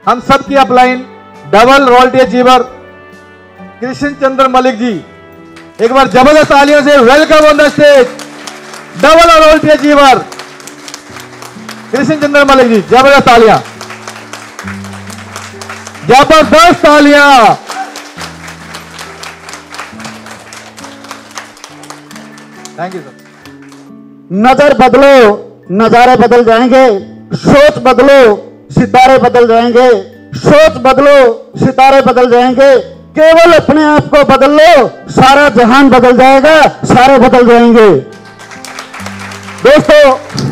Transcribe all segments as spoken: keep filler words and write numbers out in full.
हम सब की upline double royalty achiever Krishna Chandra Malik ji, एक बार जबरदस्त तालियों से welcome on the stage. Double royalty achiever Krishna Chandra Malik ji, जबरदस्त तालियां, जबरदस्त तालियां। Thank you sir. नजर बदलो नजारे बदल जाएंगे, सोच बदलो सितारे बदल जाएंगे, सोच बदलो सितारे बदल जाएंगे। केवल अपने आप को बदल लो, सारा जहान बदल जाएगा, सारे बदल जाएंगे। दोस्तों,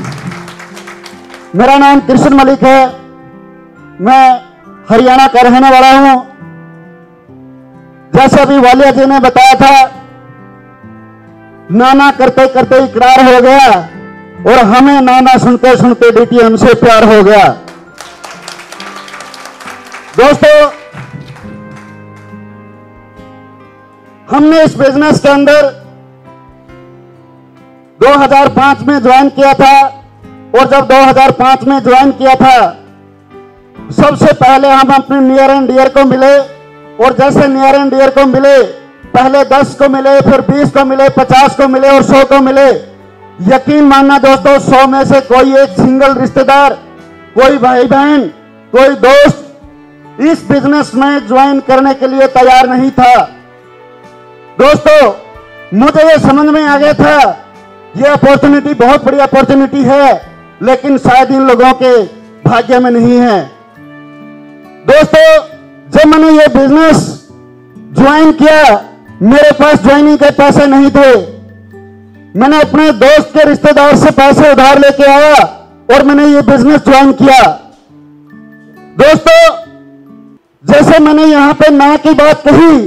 मेरा नाम कृष्ण मलिक है, मैं हरियाणा का रहने वाला हूं। जैसे अभी वालिया जी ने बताया था, नाना करते करते इकरार हो गया और हमें नाना सुनते सुनते डीटीएम से प्यार हो गया। दोस्तों, हमने इस बिजनेस के अंदर दो हज़ार पाँच में ज्वाइन किया था और जब दो हज़ार पाँच में ज्वाइन किया था, सबसे पहले हम अपने नियर एंड डियर को मिले और जैसे नियर एंड डियर को मिले, पहले दस को मिले, फिर बीस को मिले, पचास को मिले और सौ को मिले। यकीन मानना दोस्तों, सौ में से कोई एक सिंगल रिश्तेदार, कोई भाई बहन, कोई दोस्त इस बिजनेस में ज्वाइन करने के लिए तैयार नहीं था। दोस्तों, मुझे ये समझ में आ गया था, ये अपॉर्चुनिटी बहुत बड़ी अपॉर्चुनिटी है, लेकिन शायद इन लोगों के भाग्य में नहीं है। दोस्तों, जब मैंने ये बिजनेस ज्वाइन किया, मेरे पास ज्वाइनिंग के पैसे नहीं थे। मैंने अपने दोस्त के रिश्तेदार से पैसे उधार लेके आया और मैंने ये बिजनेस ज्वाइन किया। दोस्तों, जैसे मैंने यहां पे ना की बात कही,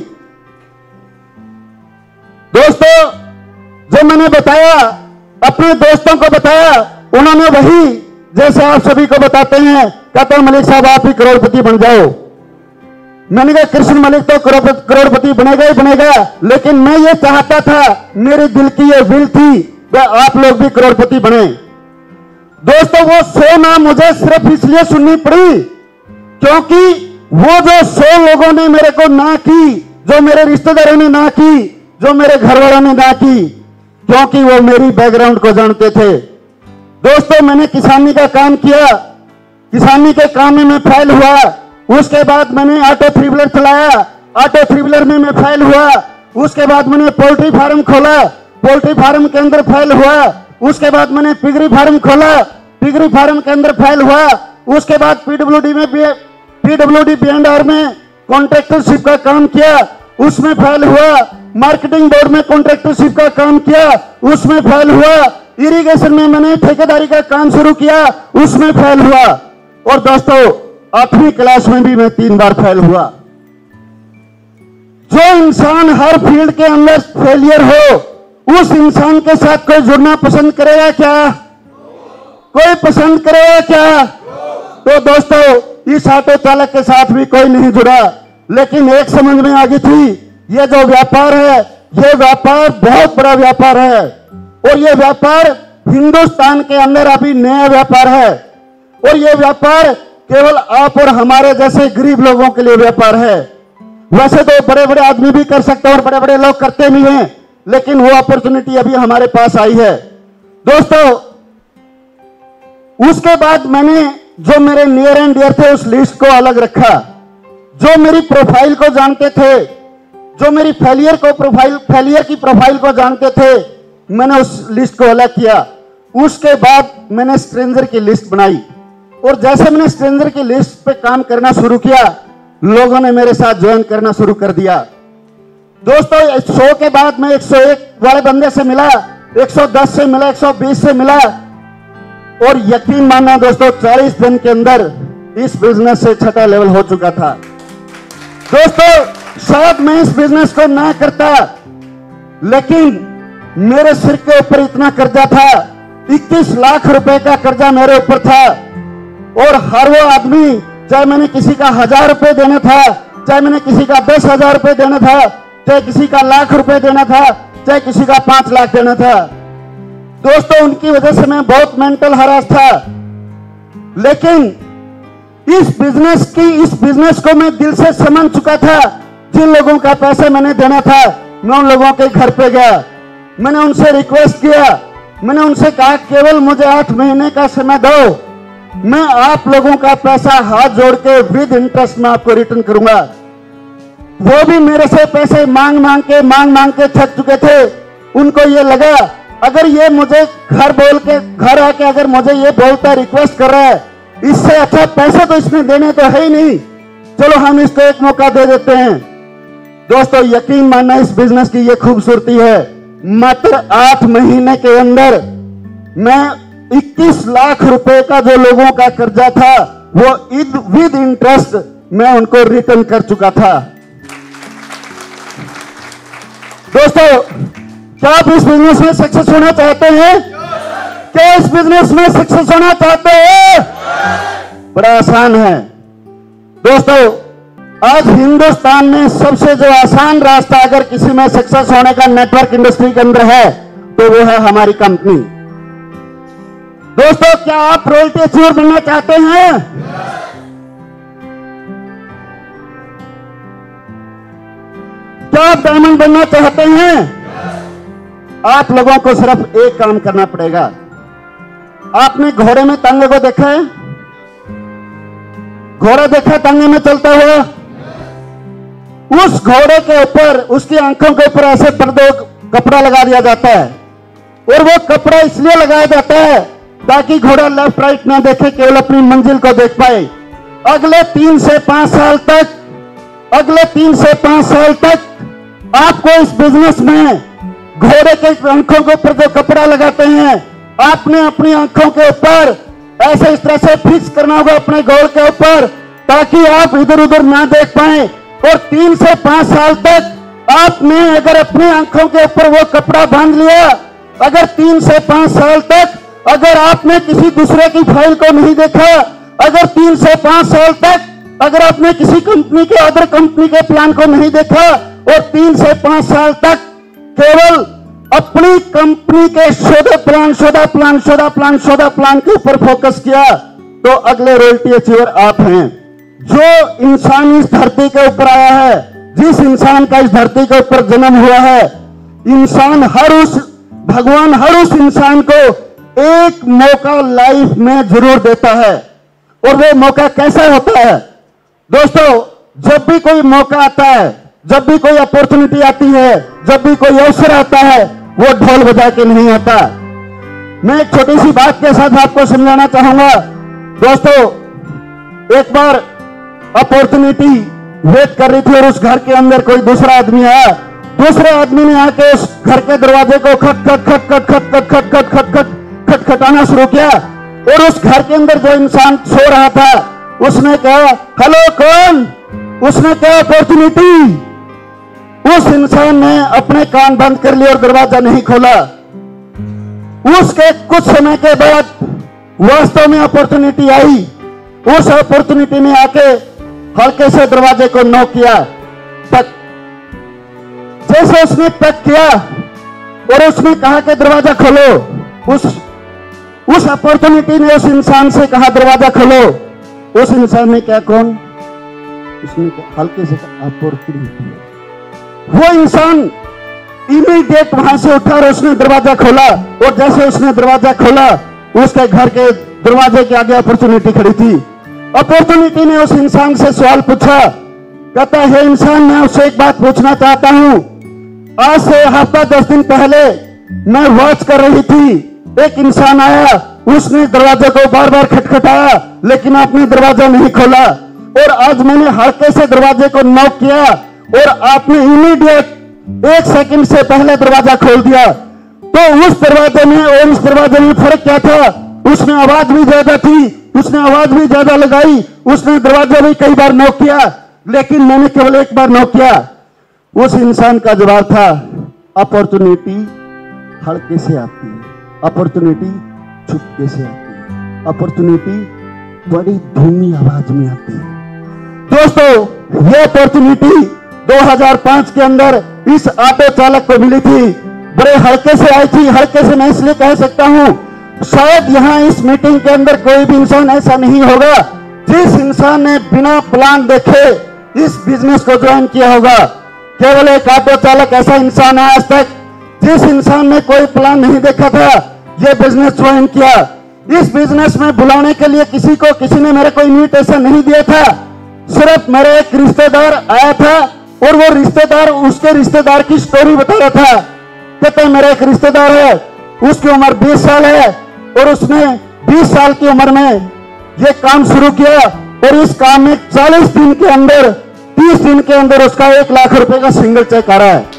दोस्तों जो मैंने बताया, अपने दोस्तों को बताया, उन्होंने वही जैसे आप सभी को बताते हैं, कहते हैं मलिक साहब आप ही करोड़पति बन जाओ। मैंने कहा कृष्ण मलिक तो करोड़पति बनेगा ही बनेगा, लेकिन मैं ये चाहता था, मेरे दिल की ये विल थी कि आप लोग भी करोड़पति बने। दोस्तों, वो सौ ना मुझे सिर्फ इसलिए सुननी पड़ी क्योंकि वो जो सौ लोगों ने मेरे को ना की, जो मेरे रिश्तेदारों ने ना की, जो मेरे घर वालों ने ना की, क्योंकि वो मेरी बैकग्राउंड को जानते थे। दोस्तों, मैंने किसानी का काम किया, किसानी के काम में मैं फेल हुआ। उसके बाद मैंने ऑटो थ्री व्हीलर चलाया, ऑटो थ्री व्हीलर में मैं फेल हुआ। उसके बाद मैंने पोल्ट्री फार्म खोला, पोल्ट्री फार्म के अंदर फेल हुआ। उसके बाद मैंने पिगरी फार्म खोला, पिगरी फार्म के अंदर फेल हुआ। उसके बाद पीडब्ल्यूडी में पीडब्ल्यूडी बी एंड आर में कॉन्ट्रैक्टरशिप का काम किया, उसमें फेल हुआ। मार्केटिंग बोर्ड में कॉन्ट्रैक्टरशिप का काम किया, उसमें फेल हुआ। इरिगेशन में मैंने ठेकेदारी का काम शुरू किया, उसमें फेल हुआ। और दोस्तों, आठवीं क्लास में भी मैं तीन बार फेल हुआ। जो इंसान हर फील्ड के अंदर फेलियर हो, उस इंसान के साथ कोई जुड़ना पसंद करेगा क्या? कोई पसंद करेगा क्या? तो दोस्तों, इस ऑटो चालक के साथ भी कोई नहीं जुड़ा, लेकिन एक समझ में आ गई थी, ये जो व्यापार है, ये व्यापार बहुत बड़ा व्यापार है और ये व्यापार हिंदुस्तान के अंदर अभी नया व्यापार है और ये व्यापार केवल आप और हमारे जैसे गरीब लोगों के लिए व्यापार है। वैसे तो बड़े बड़े आदमी भी कर सकते हैं और बड़े बड़े लोग करते भी हैं, लेकिन वो अपॉर्चुनिटी अभी हमारे पास आई है। दोस्तों, उसके बाद मैंने जो मेरे नियर एंड डियर थे उस लिस्ट को अलग रखा। जो मेरी प्रोफाइल को जानते थे, जो मेरी फेलियर को प्रोफाइल फेलियर की प्रोफाइल को जानते थे, मैंने उस लिस्ट को अलग किया। उसके बाद मैंने स्ट्रेंजर की लिस्ट बनाई और जैसे मैंने स्ट्रेंजर की लिस्ट पे काम करना शुरू किया, लोगों ने मेरे साथ ज्वाइन करना शुरू कर दिया। दोस्तों, सौ के बाद मैं एक सौ एक वाले बंदे से मिला, एक सौ दस से मिला, एक सौ बीस से मिला और यकीन मानना दोस्तों, चालीस दिन के अंदर इस बिजनेस से छठा लेवल हो चुका था। दोस्तों, शायद मैं इस बिजनेस को ना करता, लेकिन मेरे सिर के ऊपर इतना कर्जा था, इक्कीस लाख रुपए का कर्जा मेरे ऊपर था और हर वो आदमी, चाहे मैंने किसी का हजार रुपए देना था, चाहे मैंने किसी का दस हजार रुपए देना था, चाहे किसी का लाख रुपए देना था, चाहे किसी का पांच लाख देना था। दोस्तों, उनकी वजह से मैं बहुत मेंटल हरास था, लेकिन इस बिजनेस की इस बिजनेस को मैं दिल से समझ चुका था। जिन लोगों का पैसा मैंने देना था, मैं उन लोगों के घर पे गया, मैंने उनसे रिक्वेस्ट किया, मैंने उनसे कहा केवल मुझे आठ महीने का समय दो, मैं आप लोगों का पैसा हाथ जोड़ के विद इंटरेस्ट में आपको रिटर्न करूंगा। वो भी मेरे से पैसे मांग मांग के मांग मांग के थक चुके थे। उनको ये लगा अगर ये मुझे घर बोल के घर आके अगर मुझे ये बोलता रिक्वेस्ट कर रहा है, इससे अच्छा पैसे तो इसमें देने तो है ही नहीं, चलो हम इसको एक मौका दे देते हैं। दोस्तों यकीन मानना इस बिजनेस की ये खूबसूरती है। मात्र आठ महीने के अंदर मैं इक्कीस लाख रुपए का जो लोगों का कर्जा था वो विद इंटरेस्ट मैं उनको रिटर्न कर चुका था। दोस्तों क्या आप इस बिजनेस में सक्सेस होना चाहते हैं? क्या इस बिजनेस में सक्सेस होना चाहते हैं? बड़ा आसान है दोस्तों। आज हिंदुस्तान में सबसे जो आसान रास्ता अगर किसी में सक्सेस होने का नेटवर्क इंडस्ट्री के अंदर है तो वो है हमारी कंपनी। दोस्तों क्या आप रॉयल्टी अचीवर बनना चाहते हैं? क्या आप डायमंड बनना चाहते हैं? आप लोगों को सिर्फ एक काम करना पड़ेगा। आपने घोड़े में तांगे को देखा है? घोड़ा देखा तांगे में चलता हुआ? उस घोड़े के ऊपर उसकी आंखों के ऊपर ऐसे पर्दे कपड़ा लगा दिया जाता है, और वो कपड़ा इसलिए लगाया जाता है ताकि घोड़ा लेफ्ट राइट ना देखे, केवल अपनी मंजिल को देख पाए। अगले तीन से पांच साल तक अगले तीन से पांच साल तक आपको इस बिजनेस में घोड़े के आंखों के ऊपर जो कपड़ा लगाते हैं, आपने अपनी आंखों के ऊपर ऐसे इस तरह से फिक्स करना होगा अपने गोल के ऊपर, ताकि आप इधर उधर ना देख पाए। और तीन से पांच साल तक आपने अगर अपनी आंखों के ऊपर वो कपड़ा बांध लिया, अगर तीन से पांच साल तक अगर आपने किसी दूसरे की फाइल को नहीं देखा, अगर तीन से पांच साल तक अगर आपने किसी कंपनी के अदर कंपनी के प्लान को नहीं देखा, और तीन से पांच साल तक केवल अपनी कंपनी के शोधा प्लान शोधा प्लान शोधा प्लान शोधा प्लान के ऊपर फोकस किया, तो अगले रॉयल्टी अचीवर आप हैं। जो इंसान इस धरती के ऊपर आया है, जिस इंसान का इस धरती के ऊपर जन्म हुआ है, इंसान हर उस भगवान हर उस इंसान को एक मौका लाइफ में जरूर देता है। और वो मौका कैसा होता है? दोस्तों जब भी कोई मौका आता है, जब भी कोई अपॉर्चुनिटी आती है, जब भी कोई अवसर आता है, वो ढोल बजा के नहीं आता। मैं एक छोटी सी बात के साथ आपको समझाना चाहूंगा। दोस्तों एक बार अपॉर्चुनिटी वेट कर रही थी और उस घर के अंदर कोई दूसरा आदमी आया। दूसरे आदमी ने आके उस घर के दरवाजे को खट खट खट खट खट खट खट खट खट खट खटखटाना शुरू किया, और उस घर के अंदर जो इंसान सो रहा था उसने कहा हेलो कौन? उसने कहा अपॉर्चुनिटी। उस इंसान ने अपने कान बंद कर लिए और दरवाजा नहीं खोला। उसके कुछ समय के बाद वास्तव में अपॉर्चुनिटी आई। उस अपॉर्चुनिटी ने आके हल्के से दरवाजे को नॉक किया, टक। जैसे उसने टक किया और उसने कहा कि दरवाजा खोलो, उस उस अपॉर्चुनिटी ने उस इंसान से कहा दरवाजा खोलो। उस इंसान ने क्या कौन? उसने हल्के से कहा अपॉर्चुनिटी। वो इंसान इमीडिएट वहां से उठा और उसने दरवाजा खोला, और जैसे उसने दरवाजा खोला उसके घर के दरवाजे के आगे अपॉर्चुनिटी खड़ी थी। अपॉर्चुनिटी ने उस इंसान से सवाल पूछा, कहता है इंसान मैं उससे एक बात पूछना चाहता हूं। आज से हफ्ता दस दिन पहले मैं वॉच कर रही थी, एक इंसान आया, उसने दरवाजे को बार बार खटखटाया लेकिन आपने दरवाजा नहीं खोला, और आज मैंने हल्के से दरवाजे को नॉक किया और आपने इमीडिएट एक सेकंड से पहले दरवाजा खोल दिया। तो उस दरवाजे में और इस दरवाजे में फर्क क्या था? उसने आवाज भी ज्यादा थी, उसने आवाज भी ज्यादा लगाई, उसने दरवाजा भी कई बार नॉक किया, लेकिन मैंने केवल एक बार नॉक किया। उस इंसान का जवाब था अपॉर्चुनिटी हल्के से आती है, अपॉर्चुनिटी छुपके से आती है, अपॉर्चुनिटी बड़ी धीमी आवाज में आती है। दोस्तों ये अपॉर्चुनिटी दो हज़ार पाँच के अंदर इस ऑटो चालक को मिली थी, बड़े हल्के से आई थी। हल्के से मैं इसलिए कह सकता हूं, शायद यहां इस मीटिंग के अंदर कोई भी इंसान ऐसा नहीं होगा जिस इंसान ने बिना प्लान देखे इस बिजनेस को ज्वाइन किया होगा, केवल एक ऑटो चालक ऐसा इंसान है आज तक जिस इंसान ने कोई प्लान नहीं देखा था, ये बिजनेस ज्वाइन किया। इस बिजनेस में बुलाने के लिए किसी को किसी ने मेरे को इन्विटेशन नहीं दिया था, सिर्फ मेरा एक रिश्तेदार आया था और वो रिश्तेदार उसके रिश्तेदार की स्टोरी बता रहा था। कहते हैं मेरा एक रिश्तेदार है, उसकी उम्र बीस साल है और उसने बीस साल की उम्र में ये काम शुरू किया और इस काम में चालीस दिन के अंदर तीस दिन के अंदर उसका एक लाख रुपए का सिंगल चेक आ रहा है।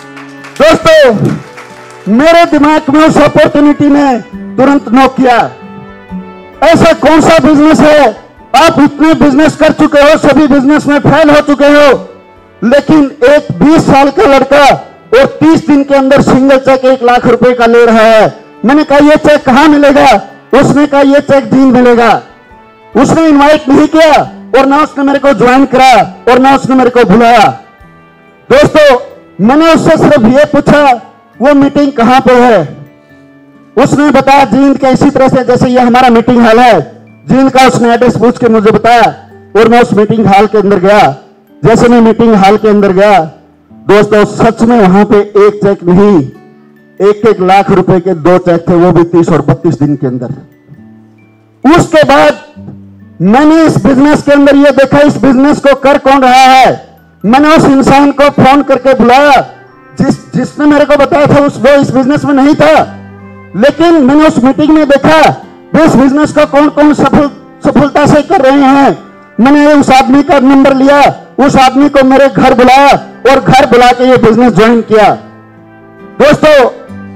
दोस्तों, मेरे दिमाग में उस अपॉर्चुनिटी ने तुरंत नोक किया, ऐसा कौन सा बिजनेस है, आप इतने बिजनेस कर चुके हो, सभी बिजनेस में फेल हो चुके हो, लेकिन एक बीस साल का लड़का और तीस दिन के अंदर सिंगल चेक एक लाख रुपए का ले रहा है। मैंने कहा ये चेक कहां मिलेगा? उसने कहा ये चेक जींद मिलेगा। उसने इनवाइट नहीं किया और ना उसने मेरे को ज्वाइन करा और ना उसने मेरे को बुलाया। दोस्तों, मैंने उससे सिर्फ ये पूछा वो मीटिंग कहां पे है। उसने बताया जींद के, इसी तरह से जैसे ये हमारा मीटिंग हॉल है, जींद का उसने एड्रेस पूछ के मुझे बताया और मैं उस मीटिंग हॉल के अंदर गया। जैसे मैं मीटिंग हॉल के अंदर गया, दोस्तों सच में वहां पे एक चेक नहीं, एक एक लाख रुपए के दो चेक थे, वो भी तीस और बत्तीस दिन के अंदर। उसके बाद मैंने इस बिजनेस के अंदर ये देखा इस बिजनेस को कर कौन रहा है। मैंने उस इंसान को फोन करके बुलाया जिस जिसने मेरे को बताया था, उस वो इस बिजनेस में नहीं था, लेकिन मैंने उस मीटिंग में देखा इस बिजनेस का कौन कौन सफल सफलता से कर रहे हैं। मैंने उस आदमी का नंबर लिया, उस आदमी को मेरे घर बुलाया और घर बुला के ये बिजनेस ज्वाइन किया। दोस्तों,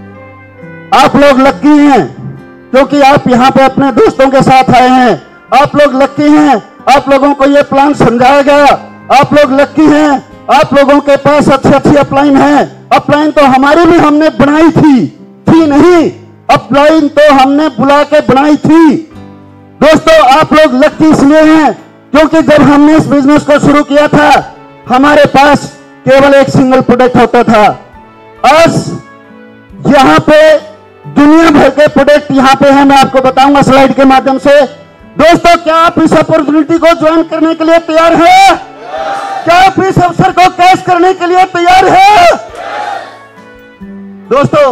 आप लोग लकी हैं क्योंकि आप यहां पे अपने दोस्तों के साथ आए हैं। आप लोग लकी हैं, आप लोगों को ये प्लान समझाया गया। आप लोग लकी हैं, आप लोगों के पास अच्छी अच्छी अपलाइन है। अपलाइन तो हमारी भी हमने बनाई थी थी नहीं, अपलाइन तो हमने बुला के बनाई थी। दोस्तों, आप लोग लकी इसलिए हैं क्योंकि जब हमने इस बिजनेस को शुरू किया था हमारे पास केवल एक सिंगल प्रोडक्ट होता था। आज यहां पे दुनिया भर के प्रोडक्ट यहां पे हैं, मैं आपको बताऊंगा स्लाइड के माध्यम से। दोस्तों, क्या आप इस अपॉर्चुनिटी को ज्वाइन करने के लिए तैयार हैं? क्या आप इस अवसर को कैच करने के लिए तैयार हैं? दोस्तों,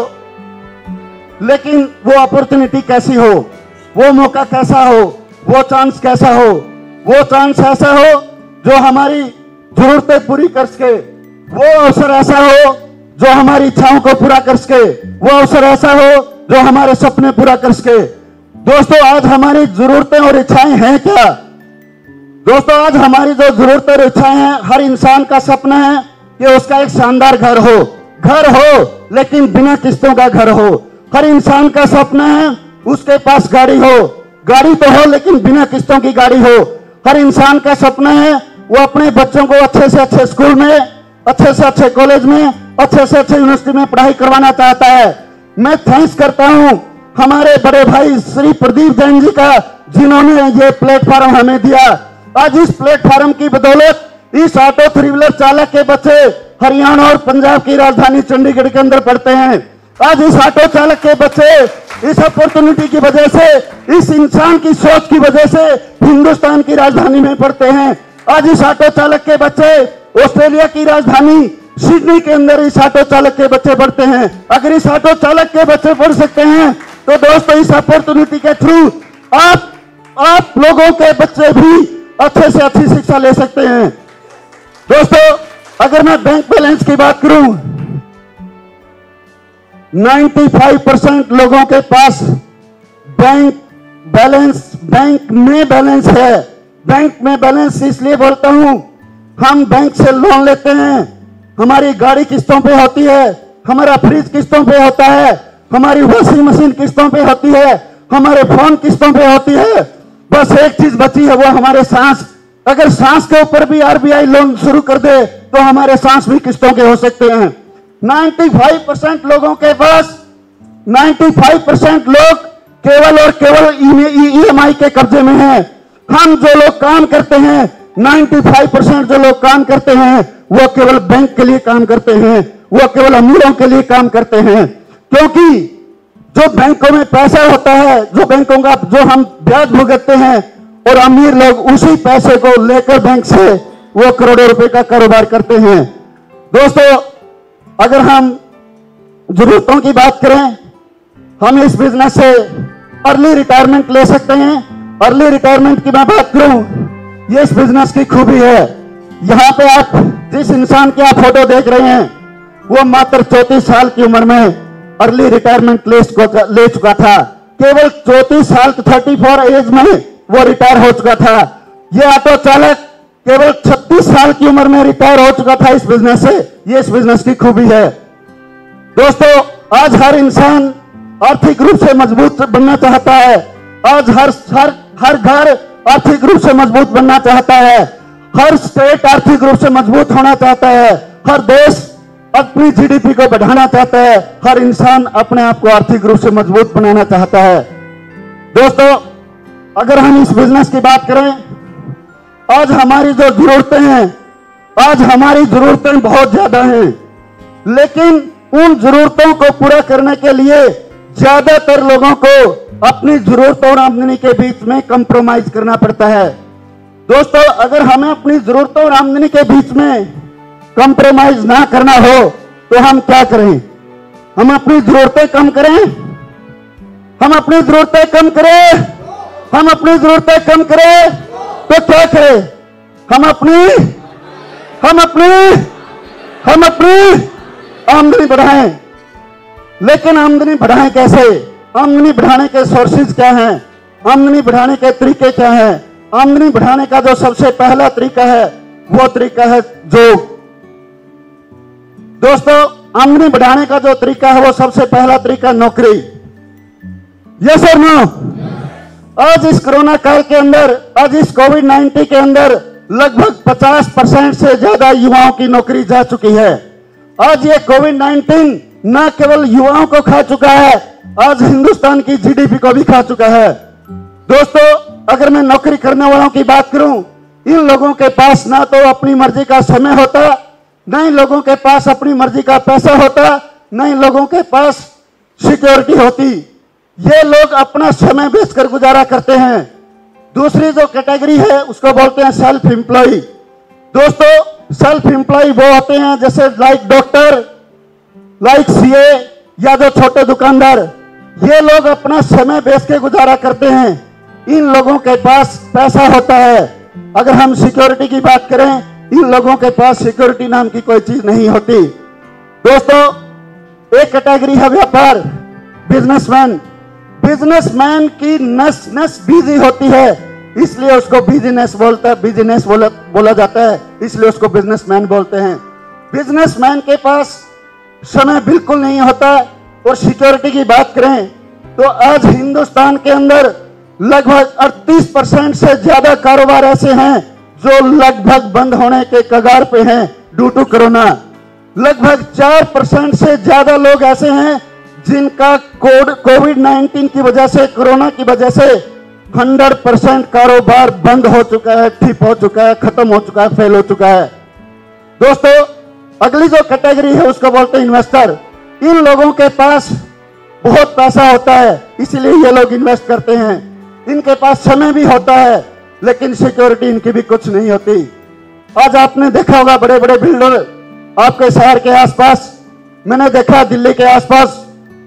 लेकिन वो अपॉर्चुनिटी कैसी हो, वो मौका कैसा हो, वो चांस कैसा हो? वो चांस ऐसा हो जो हमारी जरूरतें पूरी कर सके, वो अवसर ऐसा हो जो हमारी इच्छाओं को पूरा कर सके, वो अवसर ऐसा हो जो हमारे सपने पूरा कर सके। दोस्तों, आज हमारी जरूरतें और इच्छाएं हैं क्या? दोस्तों, आज हमारी जो जरूरतें और इच्छाएं हैं, हर इंसान का सपना है कि उसका एक शानदार घर हो, घर हो लेकिन बिना किस्तों का घर हो। हर इंसान का सपना है उसके पास गाड़ी हो, गाड़ी तो हो लेकिन बिना किस्तों की गाड़ी हो। हर इंसान का सपना है वो अपने बच्चों को अच्छे से अच्छे स्कूल में, अच्छे से अच्छे कॉलेज में, अच्छे से अच्छे यूनिवर्सिटी में पढ़ाई करवाना चाहता है। मैं थैंक्स करता हूं हमारे बड़े भाई श्री प्रदीप जैन जी का, जिन्होंने ये प्लेटफॉर्म हमें दिया। आज इस प्लेटफॉर्म की बदौलत इस ऑटो थ्री व्हीलर चालक के बच्चे हरियाणा और पंजाब की राजधानी चंडीगढ़ के अंदर पढ़ते हैं। आज इस ऑटो चालक के बच्चे इस अपॉर्चुनिटी की वजह से, इस इंसान की सोच की वजह से हिंदुस्तान की राजधानी में पढ़ते हैं। आज इस ऑटो चालक के बच्चे ऑस्ट्रेलिया की राजधानी सिडनी के अंदर इस ऑटो चालक के बच्चे पढ़ते हैं। अगर इस ऑटो चालक के बच्चे पढ़ सकते हैं तो दोस्तों, इस अपॉर्चुनिटी के थ्रू आप आप लोगों के बच्चे भी अच्छे से अच्छी शिक्षा ले सकते हैं। दोस्तों, अगर मैं बैंक बैलेंस की बात करूं, पचानवे परसेंट लोगों के पास बैंक बैलेंस, बैंक में बैलेंस है। बैंक में बैलेंस इसलिए बोलता हूं, हम बैंक से लोन लेते हैं, हमारी गाड़ी किस्तों पे होती है, हमारा फ्रिज किस्तों पे होता है, हमारी वॉशिंग मशीन किस्तों पे होती है, हमारे फोन किस्तों पे होती है। बस एक चीज बची है, वो हमारे सांस। अगर सांस के ऊपर भी आरबीआई लोन शुरू कर दे तो हमारे सांस भी किस्तों के हो सकते हैं। पचानवे परसेंट लोगों के पास, पचानवे परसेंट लोग केवल और केवल ईएमआई के कब्जे में हैं। हम जो लोग काम करते हैं, पचानवे परसेंट जो लोग काम करते हैं वो केवल बैंक के लिए काम करते हैं, वो केवल अमीरों के लिए काम करते हैं। क्योंकि जो बैंकों में पैसा होता है, जो बैंकों का जो हम ब्याज भुगतते हैं, और अमीर लोग उसी पैसे को लेकर बैंक से वो करोड़ों रुपए का कारोबार करते हैं। दोस्तों, अगर हम जरूरतों की बात करें, हम इस बिजनेस से अर्ली रिटायरमेंट ले सकते हैं। अर्ली रिटायरमेंट की मैं बात करूं, ये इस बिजनेस की खूबी है। यहाँ पे आप जिस इंसान की आप फोटो देख रहे हैं, वो मात्र चौंतीस साल की उम्र में अर्ली रिटायरमेंट ले ले चुका था। केवल चौंतीस साल थर्टी फोर एज में वो रिटायर हो चुका था। ये ऑटो चालक केवल छत्तीस साल की उम्र में रिटायर हो चुका था इस बिजनेस से। ये इस बिजनेस की खूबी है। दोस्तों, आज हर इंसान आर्थिक रूप से मजबूत बनना चाहता है। आज हर हर हर घर आर्थिक रूप से मजबूत बनना चाहता है। हर स्टेट आर्थिक रूप से मजबूत होना चाहता है। हर देश अपनी जीडीपी को बढ़ाना चाहता है। हर इंसान अपने आप को आर्थिक रूप से मजबूत बनाना चाहता है। दोस्तों, अगर हम इस बिजनेस की बात करें, आज हमारी जो जरूरतें हैं, आज हमारी जरूरतें बहुत ज्यादा हैं, लेकिन उन जरूरतों को पूरा करने के लिए ज्यादातर लोगों को अपनी जरूरतों और आमदनी के बीच में कंप्रोमाइज करना पड़ता है। दोस्तों, अगर हमें अपनी जरूरतों और आमदनी के बीच में कंप्रोमाइज ना करना हो तो हम क्या करें? हम अपनी जरूरतें कम करें, हम अपनी जरूरतें कम करें, हम अपनी जरूरतें कम करें तो क्या करें? हम अपनी हम अपनी हम अपनी आमदनी बढ़ाएं। लेकिन आमदनी बढ़ाएं कैसे? आमदनी बढ़ाने के सोर्सेज क्या हैं? आमदनी बढ़ाने के तरीके क्या हैं? आमदनी बढ़ाने का जो सबसे पहला तरीका है वो तरीका है जोग। दोस्तों, आमदनी बढ़ाने का जो तरीका है वो सबसे पहला तरीका नौकरी। यस और नो? आज इस कोरोना काल के अंदर, आज इस कोविड नाइन्टीन के अंदर लगभग पचास परसेंट से ज्यादा युवाओं की नौकरी जा चुकी है। आज ये कोविड नाइन्टीन न केवल युवाओं को खा चुका है, आज हिंदुस्तान की जीडीपी को भी खा चुका है। दोस्तों, अगर मैं नौकरी करने वालों की बात करूं, इन लोगों के पास ना तो अपनी मर्जी का समय होता, न इन लोगों के पास अपनी मर्जी का पैसा होता, न इन लोगों के पास सिक्योरिटी होती। ये लोग अपना समय बेचकर गुजारा करते हैं। दूसरी जो कैटेगरी है उसको बोलते हैं सेल्फ एम्प्लॉय। दोस्तों, सेल्फ एम्प्लॉय वो होते हैं जैसे लाइक डॉक्टर, लाइक सीए या जो छोटे दुकानदार। ये लोग अपना समय बेच के गुजारा करते हैं। इन लोगों के पास पैसा होता है। अगर हम सिक्योरिटी की बात करें, इन लोगों के पास सिक्योरिटी नाम की कोई चीज नहीं होती। दोस्तों, एक कैटेगरी है व्यापार, बिजनेसमैन। बिजनेसमैन की नस नस बिजी होती है, इसलिए उसको बिजनेस बोलता है बिजनेस बोला बोला जाता है, इसलिए उसको बिजनेसमैन बोलते हैं। बिजनेसमैन के पास समय बिल्कुल नहीं होता। और सिक्योरिटी की बात करें तो आज हिंदुस्तान के अंदर लगभग अड़तीस परसेंट से ज्यादा कारोबार ऐसे हैं जो लगभग बंद होने के कगार पे हैं ड्यू टू कोरोना। लगभग चार परसेंट से ज्यादा लोग ऐसे हैं जिनका कोड कोविड नाइन्टीन की वजह से, कोरोना की वजह से हंड्रेड परसेंट कारोबार बंद हो चुका है, ठप हो चुका है, खत्म हो चुका है, फेल हो चुका है। दोस्तों, अगली जो कैटेगरी है उसको बोलते हैं इन्वेस्टर। इन लोगों के पास बहुत पैसा होता है, इसलिए ये लोग इन्वेस्ट करते हैं। इनके पास समय भी होता है, लेकिन सिक्योरिटी इनकी भी कुछ नहीं होती। आज आपने देखा होगा बड़े बड़े बिल्डर आपके शहर के आसपास, मैंने देखा दिल्ली के आसपास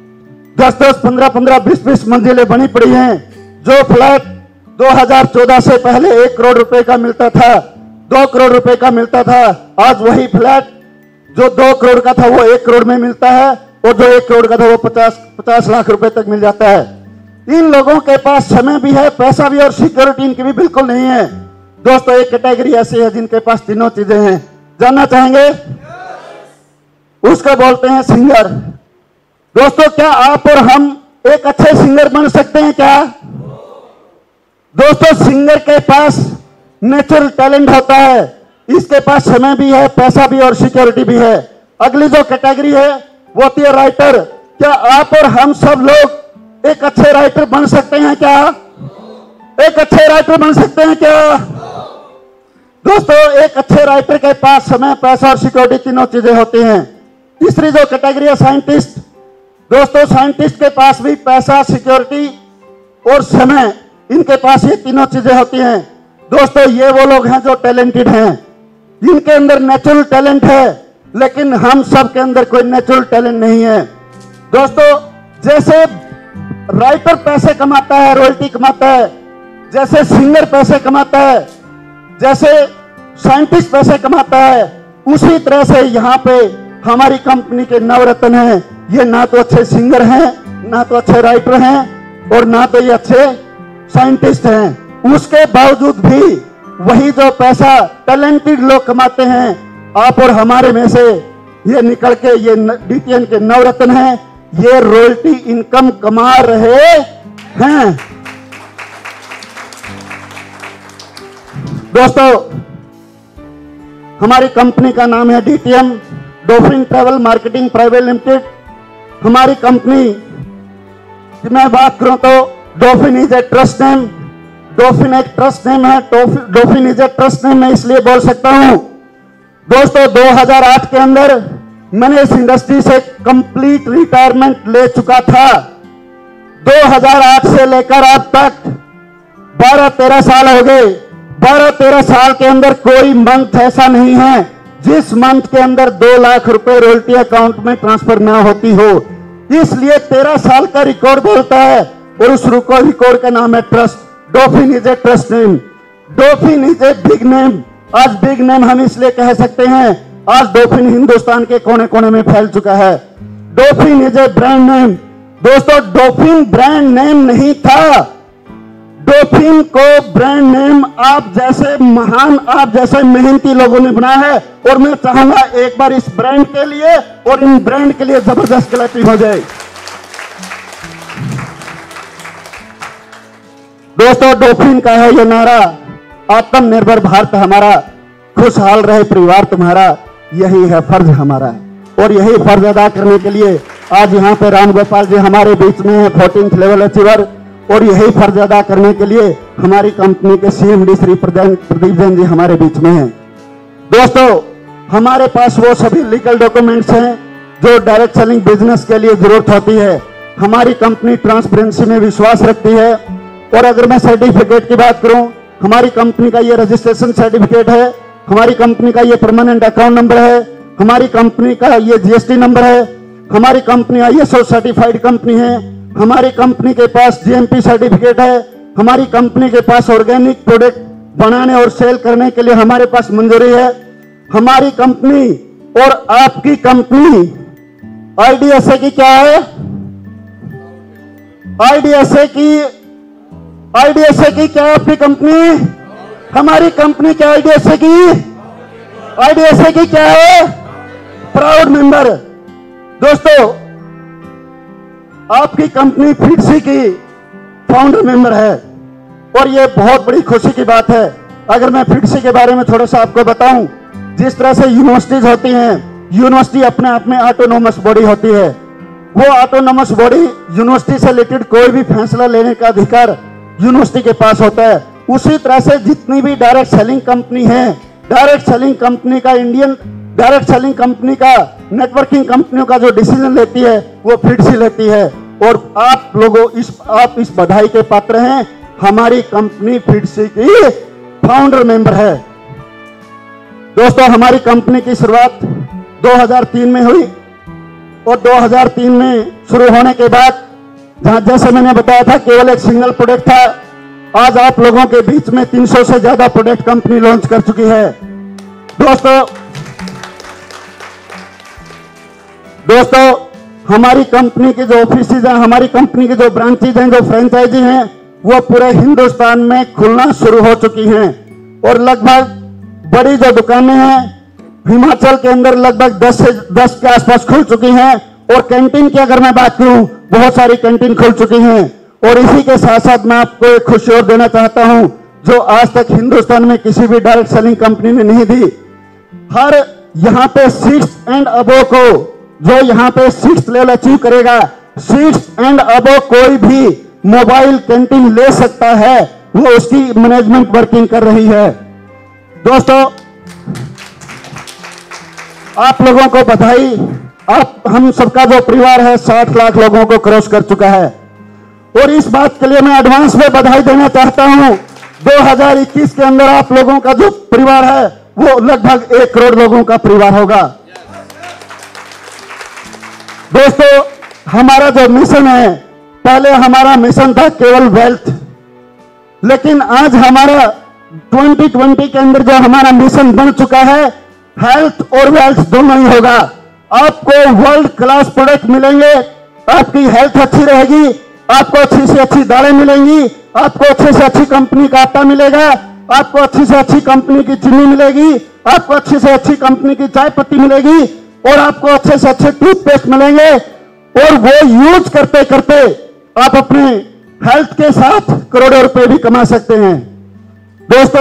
दस दस पंद्रह पंद्रह बीस बीस मंजिलें बनी पड़ी हैं। जो फ्लैट दो हज़ार चौदह से पहले एक करोड़ रुपए का मिलता था, दो करोड़ रुपए का मिलता था, आज वही फ्लैट जो दो करोड़ का था वो एक करोड़ में मिलता है, और जो एक करोड़ का था वो पचास पचास लाख रुपए तक मिल जाता है। इन लोगों के पास समय भी है, पैसा भी, और सिक्योरिटी इनकी भी बिल्कुल नहीं है। दोस्तों, एक कैटेगरी ऐसी है जिनके पास तीनों चीजें हैं। जानना चाहेंगे? उसको बोलते हैं सिंगर। दोस्तों, क्या आप और हम एक अच्छे सिंगर बन सकते हैं क्या? दोस्तों, सिंगर के पास नेचुरल टैलेंट होता है, इसके पास समय भी है, पैसा भी, और सिक्योरिटी भी है। अगली जो कैटेगरी है वो होती है राइटर। क्या आप और हम सब लोग एक अच्छे राइटर बन सकते हैं क्या? एक अच्छे राइटर बन सकते हैं क्या? दोस्तों, एक अच्छे राइटर के पास समय, पैसा और सिक्योरिटी तीनों चीजें होती हैं। तीसरी जो कैटेगरी है साइंटिस्ट। दोस्तों, साइंटिस्ट के पास भी पैसा, सिक्योरिटी और समय इनके पास ये तीनों चीजें होती हैं। दोस्तों, ये वो लोग हैं जो टैलेंटेड हैं, जिनके अंदर नेचुरल टैलेंट है, लेकिन हम सब के अंदर कोई नेचुरल टैलेंट नहीं है। दोस्तों, जैसे राइटर पैसे कमाता है, रॉयल्टी कमाता है, जैसे सिंगर पैसे कमाता है, जैसे साइंटिस्ट पैसे कमाता है, उसी तरह से यहाँ पे हमारी कंपनी के नवरत्न हैं। ये ना तो अच्छे सिंगर हैं, ना तो अच्छे राइटर हैं, और ना तो ये अच्छे साइंटिस्ट हैं। उसके बावजूद भी वही जो पैसा टैलेंटेड लोग कमाते हैं, आप और हमारे में से ये निकल के ये डीटीएन के नवरत्न हैं, ये रॉयल्टी इनकम कमा रहे हैं। दोस्तों, हमारी कंपनी का नाम है DTM, Dolphin travel marketing private limited. हमारी कंपनी की मैं बात करूं तो Dolphin is a trust name. Dolphin एक ट्रस्ट नेम है। Dolphin is a trust name मैं इसलिए बोल सकता हूं। दोस्तों, दो हज़ार आठ के अंदर मैंने इस इंडस्ट्री से कंप्लीट रिटायरमेंट ले चुका था। दो हज़ार आठ से लेकर अब तक बारह तेरह साल हो गए। बारह तेरह साल के अंदर कोई मंथ ऐसा नहीं है जिस मंथ के अंदर दो लाख रुपए रॉयल्टी अकाउंट में ट्रांसफर ना होती हो। इसलिए तेरह साल का रिकॉर्ड बोलता है, और उस रिकॉर्ड का नाम है trust. Dolphin is a trust name. Dolphin is a big name. आज बिग नेम हम इसलिए कह सकते हैं, आज डॉल्फिन हिंदुस्तान के कोने कोने में फैल चुका है। Dolphin is a brand name. दोस्तों, डॉल्फिन ब्रांड नेम नहीं था। डॉल्फिन को ब्रांड नेम आप जैसे महान, आप जैसे मेहनती लोगों ने बनाया है, और मैं चाहूंगा एक बार इस ब्रांड के लिए और इन ब्रांड के लिए जबरदस्त क्लैपिंग हो जाए। दोस्तों, डॉल्फिन का है ये नारा, आत्मनिर्भर भारत हमारा, खुशहाल रहे परिवार तुम्हारा, यही है फर्ज हमारा। और यही फर्ज अदा करने के लिए आज यहाँ पे राम गोपाल जी हमारे बीच में है, फोर्टीन्थ लेवल अचीवर। और यही फर्ज अदा करने के लिए हमारी कंपनी के सीएमडी श्री प्रदीप जैन जी हमारे बीच में हैं। दोस्तों, हमारे पास वो सभी लीगल डॉक्यूमेंट्स हैं जो डायरेक्ट सेलिंग बिजनेस के लिए जरूरत होती है। हमारी कंपनी ट्रांसपेरेंसी में विश्वास रखती है। और अगर मैं सर्टिफिकेट की बात करूं, हमारी कंपनी का ये रजिस्ट्रेशन सर्टिफिकेट है, हमारी कंपनी का ये परमानेंट अकाउंट नंबर है, हमारी कंपनी का ये जीएसटी नंबर है, हमारी कंपनी आईएसओ सर्टिफाइड कंपनी है, हमारी कंपनी के पास जीएमपी सर्टिफिकेट है, हमारी कंपनी के पास ऑर्गेनिक प्रोडक्ट बनाने और सेल करने के लिए हमारे पास मंजूरी है। हमारी कंपनी और आपकी कंपनी आईडीएसए की क्या है? आईडीएसए की आईडीएसए की क्या आपकी कंपनी? हमारी कंपनी क्या आईडीएसए की? आईडीएसए की क्या है? Proud member. दोस्तों, आपकी कंपनी फिटसी की फाउंडर मेंबर है, और यह बहुत बड़ी खुशी की बात है। अगर मैं फिटसी के बारे में थोड़ा सा आपको बताऊं, जिस तरह से यूनिवर्सिटीज होती हैं, यूनिवर्सिटी अपने आप में ऑटोनोमस बॉडी होती है। वो ऑटोनोमस बॉडी यूनिवर्सिटी से रिलेटेड कोई भी फैसला लेने का अधिकार यूनिवर्सिटी के पास होता है। उसी तरह से जितनी भी डायरेक्ट सेलिंग कंपनी है, डायरेक्ट सेलिंग कंपनी का इंडियन डायरेक्ट सेलिंग कंपनी का नेटवर्किंग कंपनियों का जो डिसीजन लेती है वो फिटसी लेती है। और आप लोगों इस आप इस बधाई के पात्र हैं। हमारी कंपनी फिटसी की फाउंडर मेंबर है। दोस्तों, हमारी कंपनी की शुरुआत दो हज़ार तीन में हुई, और दो हज़ार तीन में शुरू होने के बाद जहां जैसे मैंने बताया था केवल एक सिंगल प्रोडक्ट था, आज आप लोगों के बीच में तीन सौ से ज्यादा प्रोडक्ट कंपनी लॉन्च कर चुकी है। दोस्तों दोस्तों हमारी कंपनी के जो ऑफिसेज हैं, हमारी कंपनी के जो ब्रांचेज हैं, जो फ्रेंचाइजी हैं, वो पूरे हिंदुस्तान में खुलना शुरू हो चुकी हैं। और लगभग बड़ी जो दुकानें हैं हिमाचल के अंदर लगभग दस से दस के आसपास खुल चुकी हैं। और कैंटीन की अगर मैं बात करूं, बहुत सारी कैंटीन खुल चुकी हैं। और इसी के साथ साथ मैं आपको एक खुशी और देना चाहता हूं जो आज तक हिंदुस्तान में किसी भी डायरेक्ट सेलिंग कंपनी ने नहीं दी। हर यहाँ पे सिक्स एंड अबो को, जो यहाँ पे सिक्स लेवल अचीव करेगा, सिक्स एंड अबो कोई भी मोबाइल कैंटीन ले सकता है, वो उसकी मैनेजमेंट वर्किंग कर रही है। दोस्तों, आप लोगों को बधाई। आप हम सबका जो परिवार है साठ लाख लोगों को क्रॉस कर चुका है। और इस बात के लिए मैं एडवांस में बधाई देना चाहता हूं। दो हज़ार इक्कीस के अंदर आप लोगों का जो परिवार है वो लगभग एक करोड़ लोगों का परिवार होगा। दोस्तों, हमारा जो मिशन है, पहले हमारा मिशन था केवल वेल्थ, लेकिन आज हमारा ट्वेंटी ट्वेंटी के अंदर जो हमारा मिशन बन चुका है, हेल्थ और वेल्थ दोनों ही होगा। आपको वर्ल्ड क्लास प्रोडक्ट मिलेंगे, आपकी हेल्थ अच्छी रहेगी, आपको अच्छी से अच्छी दालें मिलेंगी, आपको अच्छे से अच्छी कंपनी का आटा मिलेगा, आपको अच्छी से अच्छी कंपनी की चीनी मिलेगी, आपको अच्छी से अच्छी कंपनी की चाय पत्ती मिलेगी, और आपको अच्छे से अच्छे टूथपेस्ट मिलेंगे। और वो यूज करते करते आप अपने हेल्थ के साथ करोड़ों रुपए भी कमा सकते हैं। दोस्तों,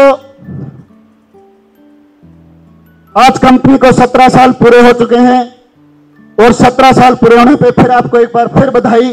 आज कंपनी को सत्रह साल पूरे हो चुके हैं, और सत्रह साल पूरे होने पे फिर आपको एक बार फिर बधाई।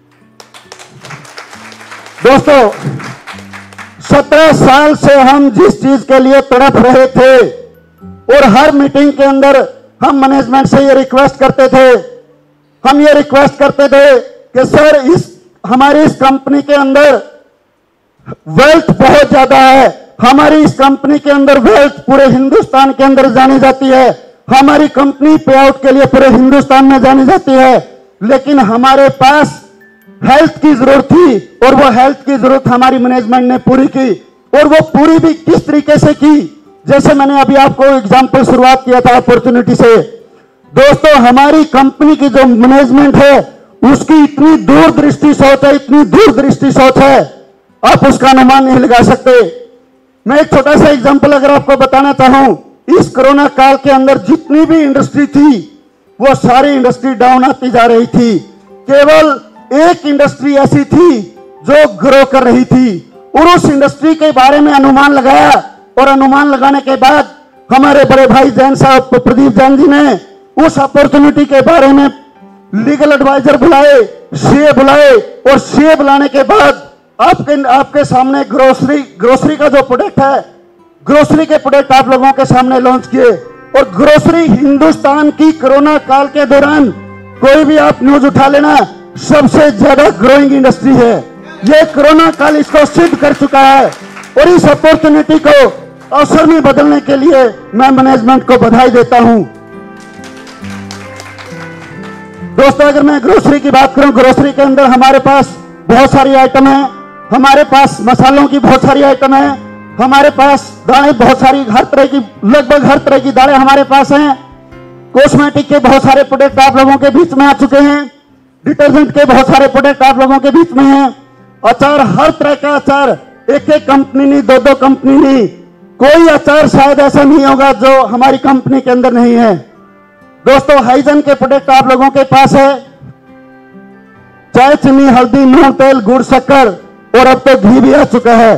दोस्तों, सत्रह साल से हम जिस चीज के लिए तड़प रहे थे, और हर मीटिंग के अंदर हम मैनेजमेंट से ये रिक्वेस्ट करते थे, हम ये रिक्वेस्ट करते थे कि सर, इस हमारी इस कंपनी के अंदर वेल्थ बहुत ज्यादा है, हमारी इस कंपनी के अंदर वेल्थ पूरे हिंदुस्तान के अंदर जानी जाती है, हमारी कंपनी पे आउट के लिए पूरे हिंदुस्तान में जानी जाती है, लेकिन हमारे पास हेल्थ की जरूरत थी, और वो हेल्थ की जरूरत हमारी मैनेजमेंट ने पूरी की। और वो पूरी भी किस तरीके से की, जैसे मैंने अभी आपको एग्जांपल शुरुआत किया था अपॉर्चुनिटी से। दोस्तों, हमारी कंपनी की जो मैनेजमेंट है उसकी इतनी दूरदृष्टि सोच है, इतनी दूरदृष्टि सोच है, आप उसका अनुमान नहीं लगा सकते। मैं एक छोटा सा एग्जांपल अगर आपको बताना चाहूं, इस कोरोना काल के अंदर जितनी भी इंडस्ट्री थी वो सारी इंडस्ट्री डाउन आती जा रही थी। केवल एक इंडस्ट्री ऐसी थी जो ग्रो कर रही थी, और उस इंडस्ट्री के बारे में अनुमान लगाया, और अनुमान लगाने के बाद हमारे बड़े भाई जैन साहब प्रदीप जैन जी ने उस अपॉर्चुनिटी के बारे में लीगल एडवाइजर बुलाए, सीए बुलाए, और सीए बुलाने के बाद आपके आपके सामने ग्रोसरी ग्रोसरी का जो प्रोडक्ट है, ग्रोसरी के प्रोडक्ट आप लोगों के सामने लॉन्च किए। और ग्रोसरी हिंदुस्तान की कोरोना काल के दौरान कोई भी आप न्यूज उठा लेना, सबसे ज्यादा ग्रोइंग इंडस्ट्री है। ये कोरोना काल इसको सिद्ध कर चुका है, और इस अपॉर्चुनिटी को अवसर में बदलने के लिए मैं मैनेजमेंट को बधाई देता हूं। दोस्तों, अगर मैं ग्रोसरी की बात करूं, ग्रोसरी के अंदर हमारे पास बहुत सारी आइटम है, हमारे पास मसालों की बहुत सारी आइटम है, हमारे पास दालें बहुत सारी, हर तरह की, लगभग हर तरह की दालें हमारे पास हैं। कॉस्मेटिक के बहुत सारे प्रोडक्ट आप लोगों के बीच में आ चुके हैं, डिटर्जेंट के बहुत सारे प्रोडक्ट आप लोगों के बीच में हैं, अचार, हर तरह का अचार, एक एक कंपनी नहीं, दो दो कंपनी नहीं, कोई अचार शायद ऐसा नहीं होगा जो हमारी कंपनी के अंदर नहीं है। दोस्तों, हाइजन के प्रोडक्ट आप लोगों के पास है, चाय, चीनी, हल्दी, नून, तेल, गुड़, शक्कर, और अब तो घी भी आ चुका है।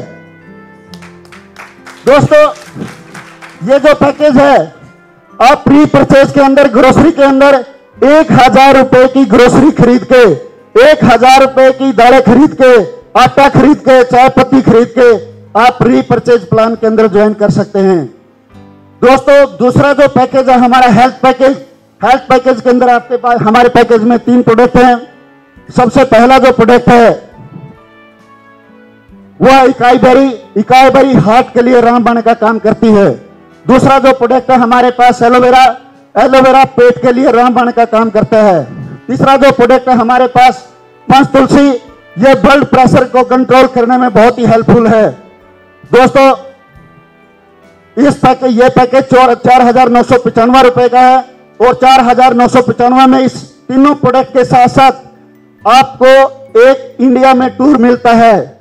दोस्तों, ये जो पैकेज है, आप प्री परचेज के अंदर, ग्रोसरी के अंदर एक हजार रुपए की ग्रोसरी खरीद के, एक हजार रुपए की दालें खरीद के, आटा खरीद के, चाय पत्ती खरीद के आप प्री परचेज प्लान के अंदर ज्वाइन कर सकते हैं। दोस्तों, दूसरा जो पैकेज है हमारा हेल्थ पैकेज, हेल्थ पैकेज के अंदर आपके पास, हमारे पैकेज में तीन प्रोडक्ट हैं। सबसे पहला जो प्रोडक्ट है वह इकाई बेरी, इकाई बेरी हार्ट के लिए रामबाण का काम करती है। दूसरा जो प्रोडक्ट है हमारे पास एलोवेरा, एलोवेरा पेट के लिए रामबाण का काम करता है। तीसरा जो प्रोडक्ट है हमारे पास पंच तुलसी, यह ब्लड प्रेशर को कंट्रोल करने में बहुत ही हेल्पफुल है। दोस्तों, इस पैकेज ये पैकेज चार हजार नौ सौ पचानवे रुपए का है, और चार हजार नौ सौ पचानवे में इस तीनों प्रोडक्ट के साथ साथ आपको एक इंडिया में टूर मिलता है।